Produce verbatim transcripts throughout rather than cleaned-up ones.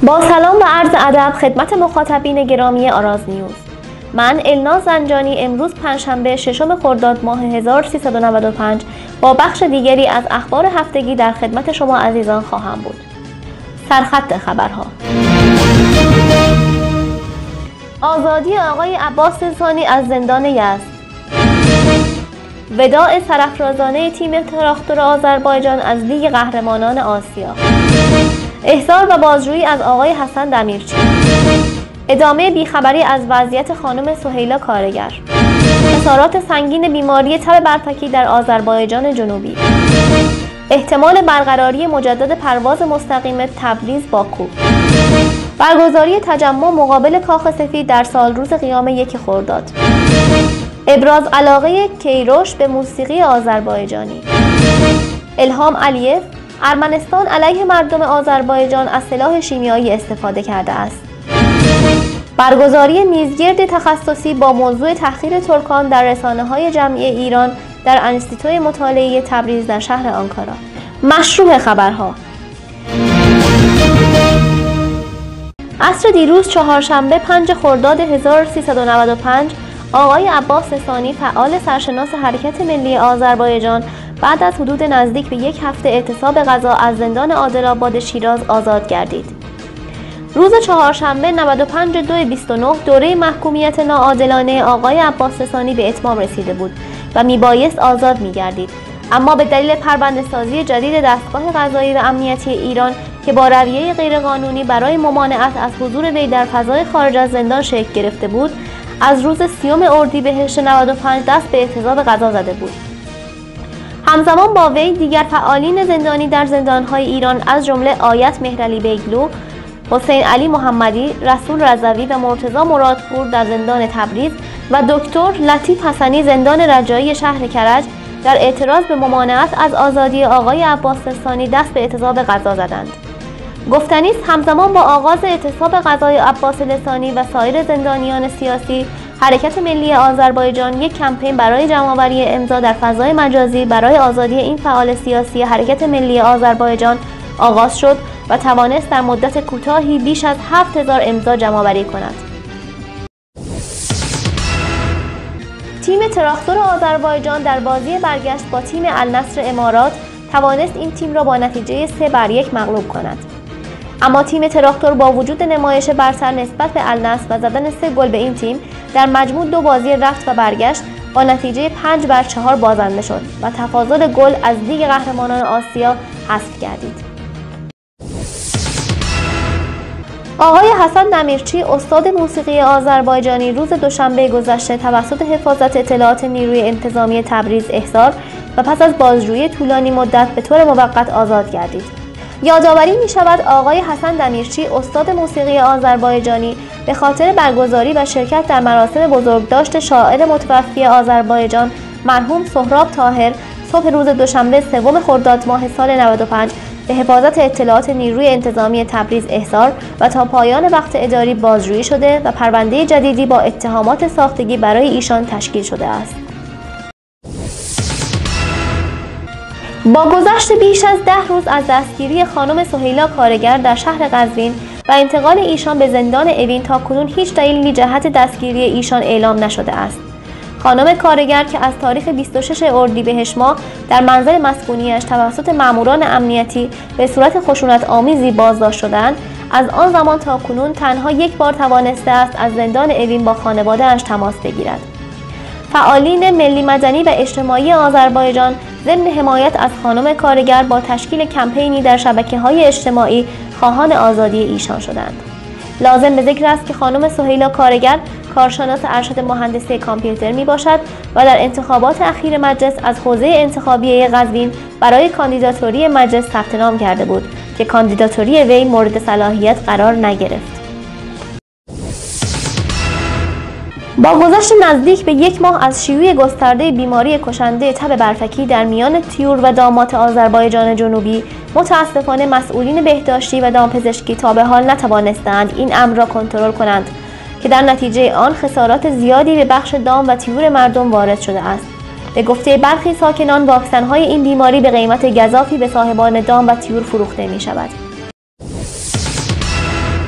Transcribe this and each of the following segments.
با سلام و عرض ادب خدمت مخاطبین گرامی آراز نیوز. من الناز زنجانی امروز پنجشنبه ششم خرداد ماه هزار و سیصد و نود و پنج با بخش دیگری از اخبار هفتگی در خدمت شما عزیزان خواهم بود. سرخط خبرها: آزادی آقای عباس ثانی از زندان یزد، وداع سرافرازانه تیم تراکتور آذربایجان از لیگ قهرمانان آسیا، احضار و بازجویی از آقای حسن دمیرچی، ادامه بیخبری از وضعیت خانم سهیلا کارگر، خسارات سنگین بیماری تب برفکی در آذربایجان جنوبی، احتمال برقراری مجدد پرواز مستقیم تبریز باکو، برگزاری تجمع مقابل کاخ سفید در سالروز قیام یک خرداد، ابراز علاقه کیروش به موسیقی آذربایجانی، الهام علیف: ارمنستان علیه مردم آذربایجان از سلاح شیمیایی استفاده کرده است. برگزاری میزگرد تخصصی با موضوع تحقیر ترکان در رسانه‌های جمعی ایران در انستیتوی مطالعه تبریز در شهر آنکارا. مشروع خبرها: عصر دیروز چهارشنبه پنج خرداد هزار و سیصد و نود و پنج آقای عباس ثانی فعال سرشناس حرکت ملی آذربایجان بعد از حدود نزدیک به یک هفته اعتصاب قضا از زندان عادل‌آباد شیراز آزاد گردید. روز چهارشنبه نود و پنج دو بیست و نه دوره محکومیت ناعادلانه آقای عباس ثانی به اتمام رسیده بود و میبایست آزاد میگردید، اما به دلیل پرونده‌سازی جدید دستگاه قضایی و امنیتی ایران که با رویه غیرقانونی برای ممانعت از حضور وی در فضای خارج از زندان شکل گرفته بود، از روز سیوم اردیبهشت نود و پنج دست به اعتصاب قضا زده بود. همزمان با وی دیگر فعالین زندانی در زندان‌های ایران از جمله آیت مهرعلی بیگلو، حسین علی محمدی، رسول رضوی و مرتضی مرادپور در زندان تبریز و دکتر لطیف حسنی زندان رجایی شهر کرج در اعتراض به ممانعت از آزادی آقای عباس ثانی دست به اعتصاب قضا زدند. گفتنی است همزمان با آغاز اعتصاب قضای عباس ثانی و سایر زندانیان سیاسی، حرکت ملی آذربایجان یک کمپین برای جمع‌آوری امضا در فضای مجازی برای آزادی این فعال سیاسی حرکت ملی آذربایجان آغاز شد و توانست در مدت کوتاهی بیش از هفت هزار امضا جمع‌آوری کند. تیم تراکتور آذربایجان در بازی برگشت با تیم النصر امارات توانست این تیم را با نتیجه سه بر یک مغلوب کند. اما تیم تراکتور با وجود نمایش برتر نسبت به النصر و زدن سه گل به این تیم در مجموع دو بازی رفت و برگشت با نتیجه پنج بر چهار بازنده شد و تفاضل گل از لیگ قهرمانان آسیا حذف گردید. آقای حسن دمیرچی استاد موسیقی آذربایجانی روز دوشنبه گذشته توسط حفاظت اطلاعات نیروی انتظامی تبریز احضار و پس از بازجویی طولانی مدت به طور موقت آزاد گردید. یادآوری می شود آقای حسن دمیرچی استاد موسیقی آذربایجانی به خاطر برگزاری و شرکت در مراسم بزرگداشت شاعر متوفی آذربایجان مرحوم سهراب طاهر صبح روز دوشنبه سوم خرداد ماه سال نود و پنج به حفاظت اطلاعات نیروی انتظامی تبریز احضار و تا پایان وقت اداری بازجویی شده و پرونده جدیدی با اتهامات ساختگی برای ایشان تشکیل شده است. با گذشت بیش از ده روز از دستگیری خانم سهیلا کارگر در شهر قزوین و انتقال ایشان به زندان اوین تاکنون هیچ دلیلی جهت دستگیری ایشان اعلام نشده است. خانم کارگر که از تاریخ بیست و شش اردیبهشت ماه در منزل مسکونیش توسط ماموران امنیتی به صورت خشونت آمیزی بازداشت شدند، از آن زمان تا کنون تنها یک بار توانسته است از زندان اوین با خانواده‌اش تماس بگیرد. فعالین ملی مدنی و اجتماعی آذربایجان ضمن حمایت از خانم کارگر با تشکیل کمپینی در شبکه‌های اجتماعی خواهان آزادی ایشان شدند. لازم به ذکر است که خانم سهیلا کارگر کارشناس ارشد مهندسی کامپیوتر می باشد و در انتخابات اخیر مجلس از حوزه انتخابی قزوین برای کاندیداتوری مجلس ثبت نام کرده بود که کاندیداتوری وی مورد صلاحیت قرار نگرفت. با گذشت نزدیک به یک ماه از شیوع گسترده بیماری کشنده تب برفکی در میان طیور و دامات آذربایجان جنوبی، متاسفانه مسئولین بهداشتی و دامپزشکی تا به حال نتوانستند این امر را کنترل کنند که در نتیجه آن خسارات زیادی به بخش دام و طیور مردم وارد شده است. به گفته برخی ساکنان واکسن‌های این بیماری به قیمت گزافی به صاحبان دام و طیور فروخته می شود.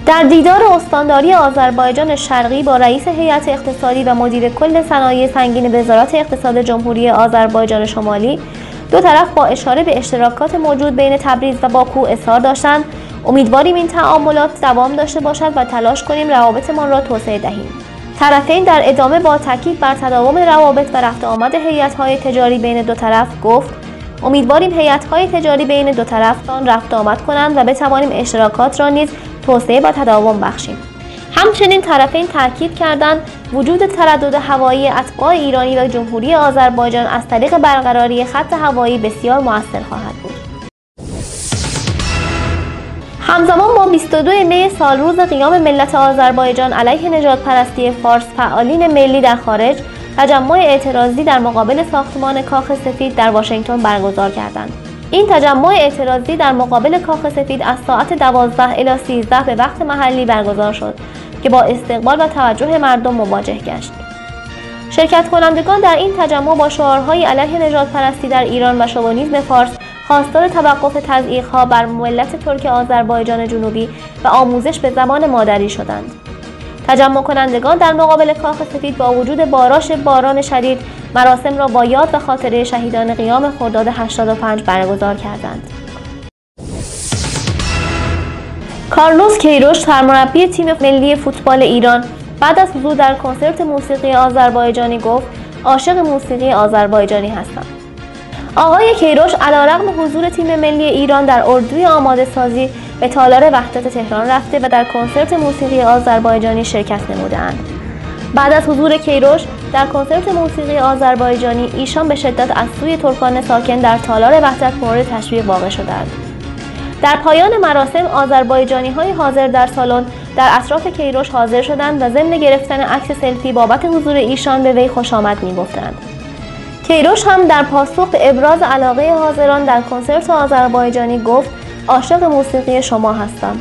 در دیدار استانداری آذربایجان شرقی با رئیس هیئت اقتصادی و مدیر کل صنایع سنگین وزارت اقتصاد جمهوری آذربایجان شمالی، دو طرف با اشاره به اشتراکات موجود بین تبریز و باکو اظهار داشتند امیدواریم این تعاملات دوام داشته باشد و تلاش کنیم روابطمان را توسعه دهیم. طرفین در ادامه با تاکید بر تداوم روابط و رفت آمد هیئت‌های تجاری بین دو طرف گفت امیدواریم هیئت‌های تجاری بین دو طرف آن رفت آمد کنند و بتوانیم اشتراکات را نیز توسعه و تداوم بخشیم. همچنین طرفین تاکید کردند وجود تردد هوایی اتباع ایرانی و جمهوری آذربایجان از طریق برقراری خط هوایی بسیار مؤثر خواهد بود. همزمان با بیست و دوم می سال روز قیام ملت آذربایجان علیه نژادپرستی فارس، فعالین ملی در خارج تجمع اعتراضی در مقابل ساختمان کاخ سفید در واشنگتن برگزار کردند. این تجمع اعتراضی در مقابل کاخ سفید از ساعت دوازده الی سیزده به وقت محلی برگزار شد که با استقبال و توجه مردم مواجه گشت. شرکت کنندگان در این تجمع با شعارهای علیه نژادپرستی در ایران و شوونیسم فارس خواستار توقف تضییق‌ها بر ملت ترک آذربایجان جنوبی و آموزش به زبان مادری شدند. تجمع کنندگان در مقابل کاخ سفید با وجود بارش باران شدید مراسم را با یاد و خاطره شهیدان قیام خرداد هشتاد و پنج برگزار کردند. کارلوس کیروش، سرمربی تیم ملی فوتبال ایران، بعد از حضور در کنسرت موسیقی آذربایجانی گفت عاشق موسیقی آذربایجانی هستم. آقای کیروش علیرغم حضور تیم ملی ایران در اردوی آماده سازی به تالار وحدت تهران رفته و در کنسرت موسیقی آذربایجانی شرکت نموده‌اند. بعد از حضور کیروش در کنسرت موسیقی آذربایجانی ایشان به شدت از سوی ترکان ساکن در تالار وحدت مورد تشویق واقع شدند. در پایان مراسم آذربایجانی‌های حاضر در سالن در اطراف کیروش حاضر شدند و ضمن گرفتن عکس سلفی بابت حضور ایشان به وی خوش آمد می‌گفتند. کیروش هم در پاسخ به ابراز علاقه حاضران در کنسرت آذربایجانی گفت عاشق موسیقی شما هستم.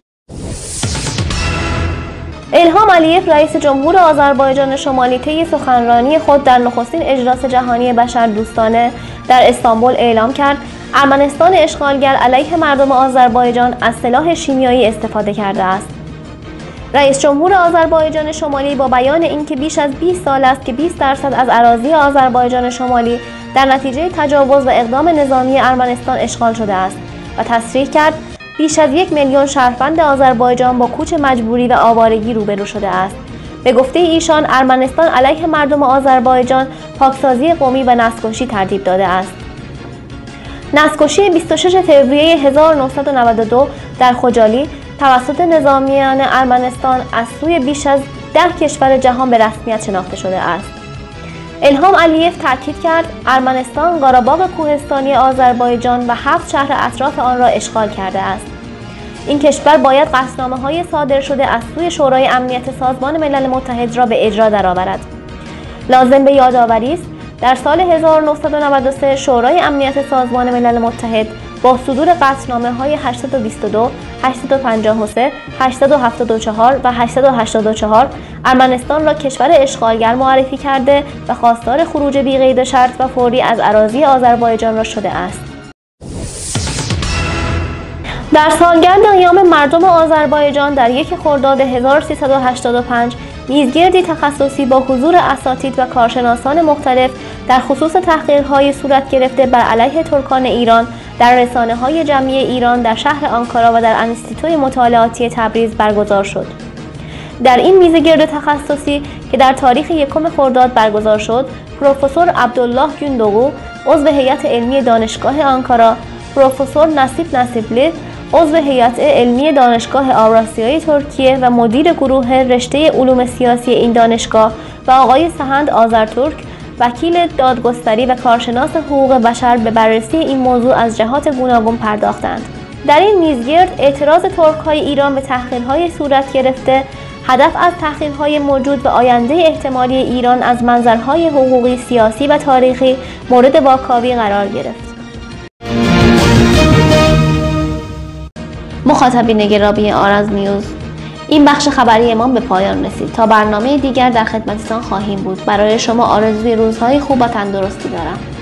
الهام علیف، رئیس جمهور آذربایجان شمالی، طی سخنرانی خود در نخستین اجلاس جهانی بشردوستانه در استانبول اعلام کرد ارمنستان اشغالگر علیه مردم آذربایجان از سلاح شیمیایی استفاده کرده است. رئیس جمهور آذربایجان شمالی با بیان اینکه بیش از بیست سال است که بیست درصد از اراضی آذربایجان شمالی در نتیجه تجاوز و اقدام نظامی ارمنستان اشغال شده است و تصریح کرد بیش از یک میلیون شهروند آذربایجان با کوچ مجبوری و آوارگی روبرو شده است. به گفته ایشان ارمنستان علیه مردم آذربایجان پاکسازی قومی و نسل‌کشی ترتیب داده است. نسل‌کشی بیست و ششم فوریه هزار و نهصد و نود و دو در خجالی توسط نظامیان ارمنستان از سوی بیش از ده کشور جهان به رسمیت شناخته شده است. الهام علیف تاکید کرد ارمنستان قاره‌باغ کوهستانی آذربایجان و هفت شهر اطراف آن را اشغال کرده است. این کشور باید قطعنامه‌های صادر شده از سوی شورای امنیت سازمان ملل متحد را به اجرا درآورد. لازم به یادآوری است در سال هزار و نهصد و نود و سه شورای امنیت سازمان ملل متحد با صدور قطعنامه‌های هشتصد و بیست و دو، هشتصد و پنجاه و سه، هشتصد و هفتاد و چهار و هشتصد و هشتاد و چهار ارمنستان را کشور اشغالگر معرفی کرده و خواستار خروج بی‌قید شرط و فوری از اراضی آذربایجان را شده است. در سالگرد قیام مردم آذربایجان در یک خرداد هزار و سیصد و هشتاد و پنج میزگردی تخصصی با حضور اساتید و کارشناسان مختلف در خصوص تحقیق‌های صورت گرفته بر علیه ترکان ایران در رسانه‌های جمعی ایران در شهر آنکارا و در انستیتوی مطالعاتی تبریز برگزار شد. در این میزگرد تخصصی که در تاریخ یکم خرداد برگزار شد، پروفسور عبدالله گوندوغو، عضو هیئت علمی دانشگاه آنکارا، پروفسور نصیب نصیبلی، عضو هیئت علمی دانشگاه آوراسیای ترکیه و مدیر گروه رشته علوم سیاسی این دانشگاه و آقای سهند آذرتورک، وکیل دادگستری و کارشناس حقوق بشر به بررسی این موضوع از جهات گوناگون پرداختند. در این میزگرد اعتراض ترک‌های ایران به تحقیق‌های صورت گرفته، هدف از تحقیق‌های موجود و آینده احتمالی ایران از منظرهای حقوقی، سیاسی و تاریخی مورد واکاوی قرار گرفت. مخاطبین گرامی آرز نیوز، این بخش خبری ما به پایان رسید. تا برنامه دیگر در خدمتتان خواهیم بود. برای شما آرزوی روزهای خوب و تندرستی دارم.